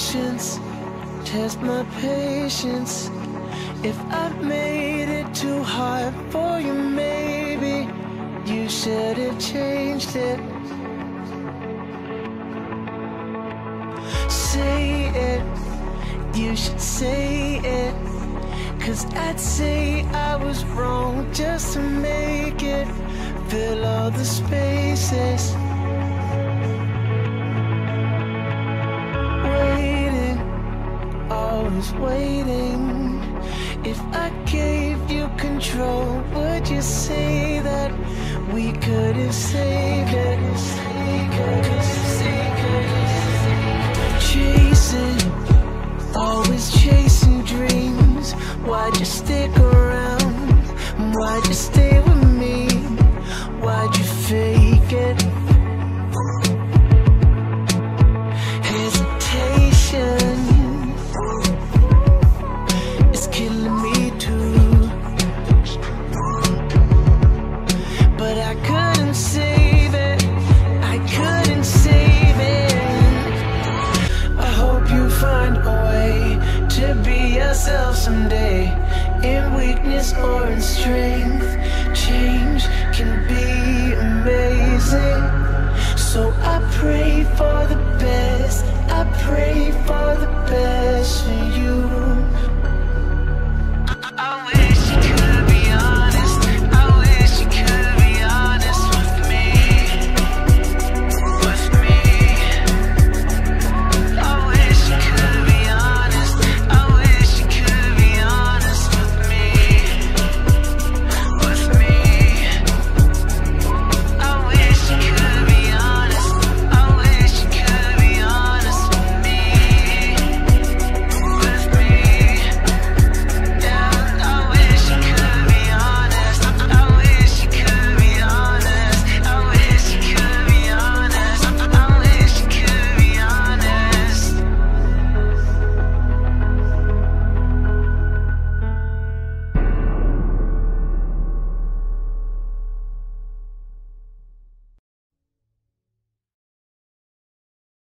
emotions, test my patience. If I made it too hard for you, maybe you should have changed it. Say it, you should say it, 'cause I'd say I was wrong just to make it fill all the spaces. Waiting, always waiting. If I gave you control, would you say that we could have saved it? Chasing, always chasing dreams. Why'd you stick around? Why'd you stay